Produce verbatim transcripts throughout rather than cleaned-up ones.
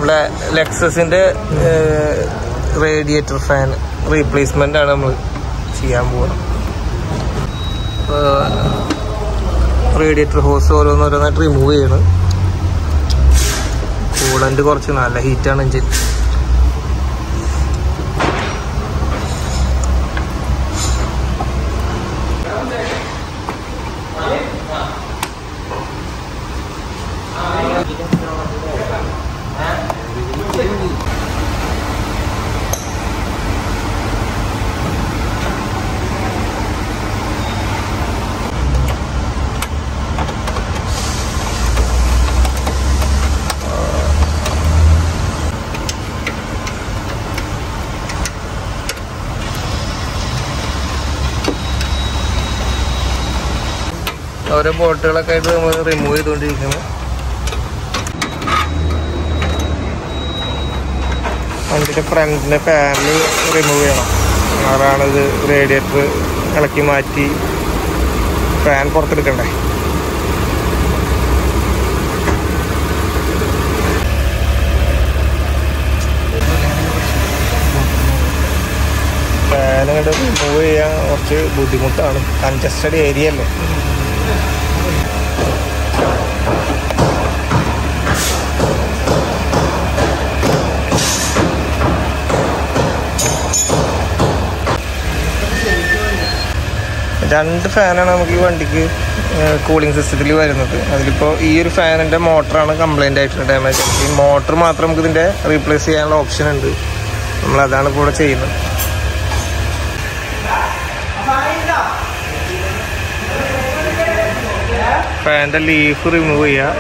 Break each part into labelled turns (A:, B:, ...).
A: നമ്മുടെ ലെക്സസിൻ്റെ radiator fan replacement ആണ് നമ്മൾ ചെയ്യാൻ പോകുന്നത്. റേഡിയേറ്റർ ഹോസ് ഓരോന്നോരോന്നായിട്ട് റിമൂവ് ചെയ്യണം. കൂളൻ്റ് കുറച്ച് നല്ല ഹീറ്റാണ് എഞ്ചിൻ. ഓരോ ബോട്ടുകളൊക്കെ ആയിട്ട് നമ്മൾ റിമൂവ് ചെയ്തുകൊണ്ടിരിക്കുന്നു. അതിൻ്റെ ഫ്രണ്ടിൻ്റെ പാനൽ റിമൂവ് ചെയ്യണം. അതാണിത് റേഡിയേറ്റർ ഇളക്കി മാറ്റി ഫാൻ പുറത്തെടുക്കണ്ടേ. ഫാൻ അങ്ങോട്ട് റിമൂവ് ചെയ്യാൻ കുറച്ച് ബുദ്ധിമുട്ടാണ്. കൺജസ്റ്റഡ് ഏരിയ അല്ലേ. രണ്ട് ഫാനാണ് നമുക്ക് ഈ വണ്ടിക്ക് കൂളിംഗ് സിസ്റ്റത്തിൽ വരുന്നത്. അതിലിപ്പോൾ ഈ ഒരു ഫാനിൻ്റെ മോട്ടറാണ് കംപ്ലൈൻ്റ് ആയിട്ടുള്ള ഡാമേജ്. ഈ മോട്ടർ മാത്രം നമുക്ക് ഇതിൻ്റെ റീപ്ലേസ് ചെയ്യാനുള്ള ഓപ്ഷൻ ഉണ്ട്. നമ്മളതാണ് ഇപ്പോൾ ഇവിടെ ചെയ്യുന്നത്. ഫാനിൻ്റെ ലീഫ് റിമൂവ് ചെയ്യുക.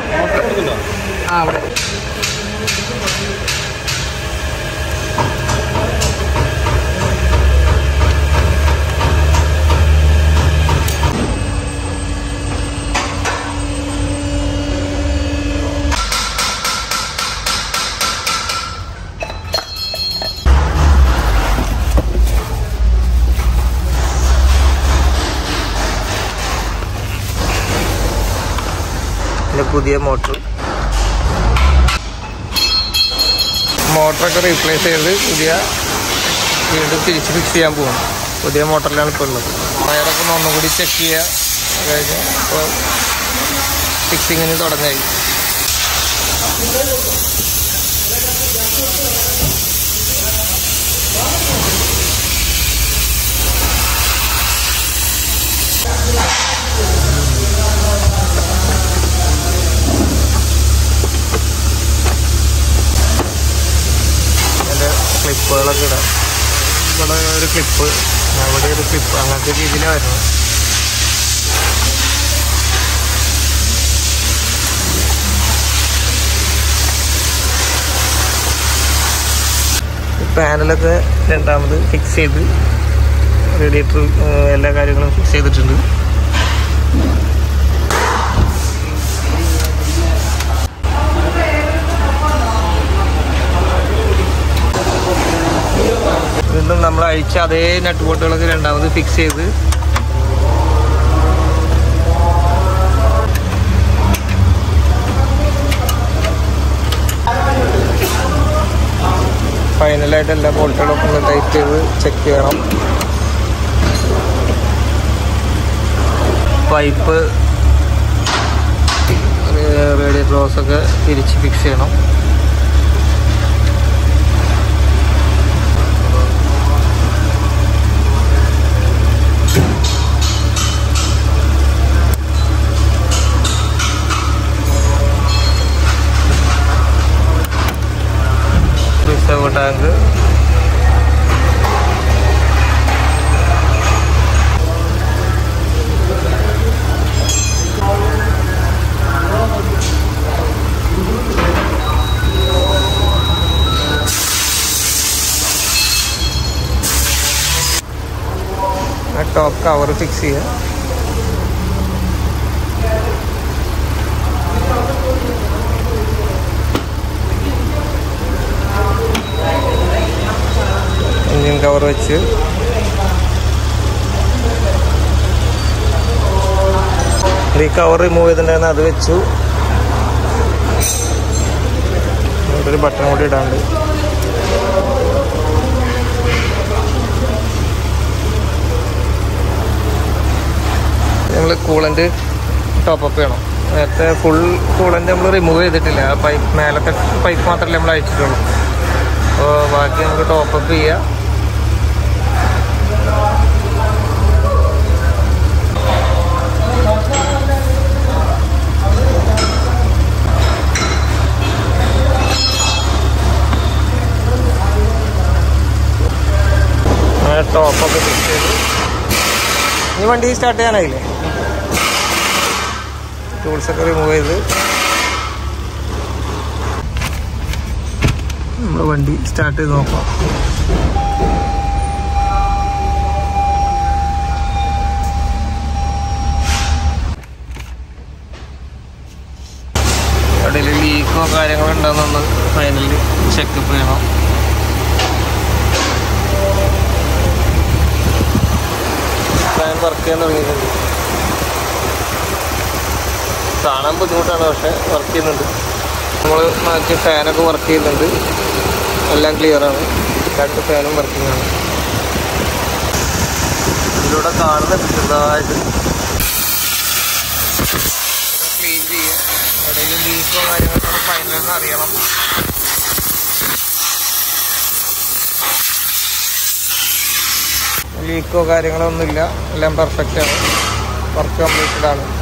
A: പുതിയ മോട്ടർ മോട്ടറൊക്കെ റീപ്ലേസ് ചെയ്ത് പുതിയ വീണ്ടും തിരിച്ച് ഫിക്സ് ചെയ്യാൻ പോകും. പുതിയ മോട്ടറിലാണ് ഇപ്പോൾ ഉള്ളത്. വയറൊക്കെ ഒന്ന് ഒന്നും കൂടി ചെക്ക് ചെയ്യുക. കഴിഞ്ഞ് ഇപ്പോൾ ഫിക്സിങ്ങിന് തുടങ്ങായി. ക്ലിപ്പുകളൊക്കെ ഇടാം. ഇവിടെ ഒരു ക്ലിപ്പ്, അവിടെ ഒരു ക്ലിപ്പ്, അങ്ങനത്തെ രീതിയിലാണ് വരുന്നത്. പാനലൊക്കെ രണ്ടാമത് ഫിക്സ് ചെയ്ത് റേഡിയേറ്റർ എല്ലാ കാര്യങ്ങളും ഫിക്സ് ചെയ്തിട്ടുണ്ട്. വീണ്ടും നമ്മൾ അഴിച്ച അതേ നട്ട് ബോൾട്ടുകളൊക്കെ രണ്ടാമത് ഫിക്സ് ചെയ്ത് ഫൈനലായിട്ട് എല്ലാ ബോൾട്ടുകളൊക്കെ ഒന്ന് ടൈറ്റ് ചെയ്ത് ചെക്ക് ചെയ്യണം. പൈപ്പ് റേഡിയേറ്റർ ഹോസൊക്കെ തിരിച്ച് ഫിക്സ് ചെയ്യണം. ടാങ്ക് ടോപ്പ് കവർ ഫിക്സ് ചെയ്യുക. എൻജിൻ കവർ വെച്ച് ഈ കവർ റിമൂവ് ചെയ്തിട്ടുണ്ടായിരുന്നു, അത് വെച്ചു. ഇവിടെ ഒരു ബട്ടൺ കൂടി ഇടാണ്ട്. നമ്മൾ കൂളൻ്റ് ടോപ്പപ്പ് ചെയ്യണം. നേരത്തെ ഫുൾ കൂളൻ്റ് നമ്മൾ റിമൂവ് ചെയ്തിട്ടില്ല. ആ പൈപ്പ് മേലത്തെ പൈപ്പ് മാത്രമല്ലേ നമ്മൾ അയച്ചിട്ടുള്ളൂ. അപ്പോൾ ബാക്കി നമുക്ക് ടോപ്പപ്പ് ചെയ്യാം. ടോപ്പൊക്കെ ഫിക്സ് ചെയ്ത് ഈ വണ്ടി സ്റ്റാർട്ട് ചെയ്യാനായില്ലേ. ടൂൾസൊക്കെ റിമൂവ് ചെയ്ത് നമ്മൾ വണ്ടി സ്റ്റാർട്ട് ചെയ്ത് നോക്കാം. ഇടയിൽ ലീക്കോ കാര്യങ്ങളോ ഉണ്ടോയെന്നൊന്ന് ഫൈനലി ചെക്കപ്പ് ചെയ്യണം. ഫാൻ വർക്ക് ചെയ്യാൻ തുടങ്ങിയിട്ടുണ്ട്. കാണാൻ ബുദ്ധിമുട്ടാണ്, പക്ഷെ വർക്ക് ചെയ്യുന്നുണ്ട്. നമ്മൾ മാറ്റിയ ഫാനൊക്കെ വർക്ക് ചെയ്യുന്നുണ്ട്. എല്ലാം ക്ലിയറാണ്. രണ്ട് ഫാനും വർക്കിംഗ് ആണ്. ഇതിലൂടെ കാണുന്നുണ്ട് ചെറുതായിട്ട്. ക്ലീൻ ചെയ്യുക. ഇടയിൽ ലീക്കോ കാര്യങ്ങളൊക്കെ ഫൈനലെന്ന് അറിയണം. ലീക്കോ കാര്യങ്ങളൊന്നുമില്ല. എല്ലാം പെർഫെക്റ്റ് ആണ്. വർക്ക് കംപ്ലീറ്റഡ് ആണ്.